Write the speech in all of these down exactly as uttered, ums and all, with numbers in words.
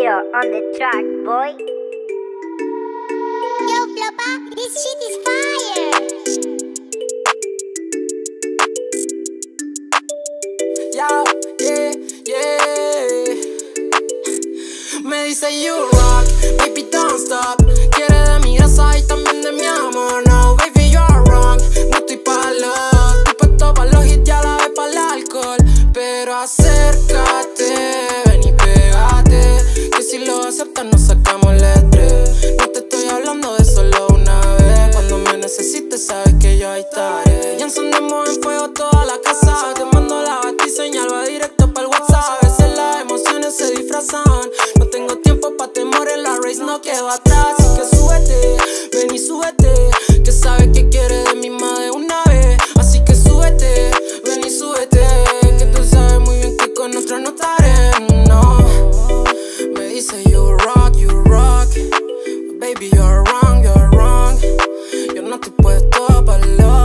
Leo on the track, boy. Yo, Flopa, this shit is fire. Yo, yeah, yeah. Me dice you rock, baby don't stop. Quiere de mi grasa y también de mi amor. No, baby you are wrong. No estoy pa' love, estoy puesto pa' los hits y a la vez pa' el alcohol. Pero acércate, ven y pégate, que si lo aceptas nos sacamos el estrés. No te estoy hablando de solo una vez. Cuando me necesites sabes que yo ahí estaré. Y encendemos en fuego toda la casa. Te mando la batiseñal, va directo pa'l WhatsApp. A veces las emociones se disfrazan. No tengo tiempo pa' temores, la race no quedo atrás. Así que súbete, ven y súbete, que sabes que quieres de mí más de una vez. Así que súbete, ven y súbete, que tú sabes muy bien que con nosotros no estaré, no. Me dice you rock, you rock, but baby you're wrong, you're wrong. Yo no estoy puesto pa'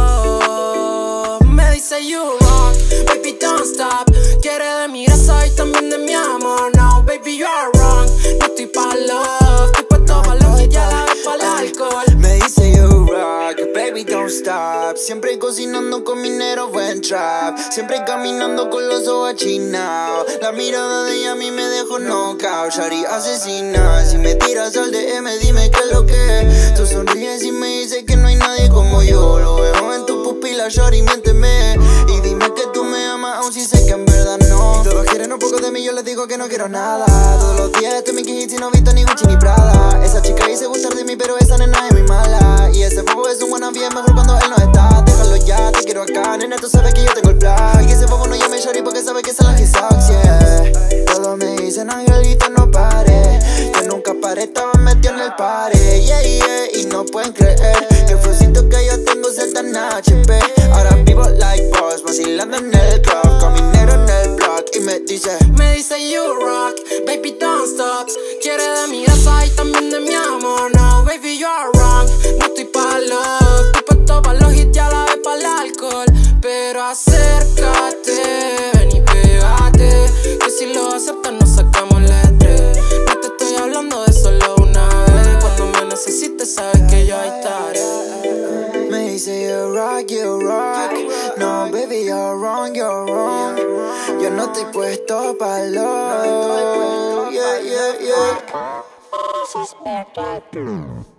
love. Me dice you rock, baby don't stop. Quiere de mi grasa y también de mi amor. No, baby you're wrong. No estoy pa' love, estoy puesto pa' los hits y a la vez pa' el alcohol. Me dice you rock, baby don't stop. Siempre cocinando con minero buen trap. Siempre caminando con los ojos achinados. La mirada de ella a mí me dejó knockout. Shari asesina, si me tiras al D M dime qué es lo que es. Tú sonríes y me dices que no hay nadie como yo. Lo veo en tu pupila, Shari, miénteme. Y dime que tú me amas aun si sé que en verdad no. Todos quieren un poco de mí, yo les digo que no quiero nada. Todos los días estoy en Mickey Hits y no he visto ni Gucci ni Prada. Esa chica dice gustar de mí pero esa nena es muy mala. Y ese bobo es un wannabe, es mejor cuando él no está. Déjalo ya, te quiero acá, nena, tú sabes que yo tengo el plan. Y ese bobo no llame Shari porque sabe que se la G-Sox, yeah. Todos me dicen angelito no pare, que nunca paré, estaba metido en el pare, yeah, yeah. Y no pueden creer que el flowcito que yo tengo es tan H P. Ahora vivo like boss, vacilando en el club, con mi negro en el block. Y me dice, me dice you rock, baby don't stop. Quiere de mi grasa y también de mi amor. No, baby you are wrong. No estoy pa' love, estoy puesto pa' los hits y a la vez pa' el alcohol. Pero acércate, ven y pégate, que si lo aceptas nos sacamos el estrés. No te estoy hablando de solo una vez. Cuando me necesites sabes que yo ahí estaré. me dice you rock, you rock. No, baby, you're wrong, you're wrong. Yo no estoy puesto pa' love. Yeah, yeah, yeah.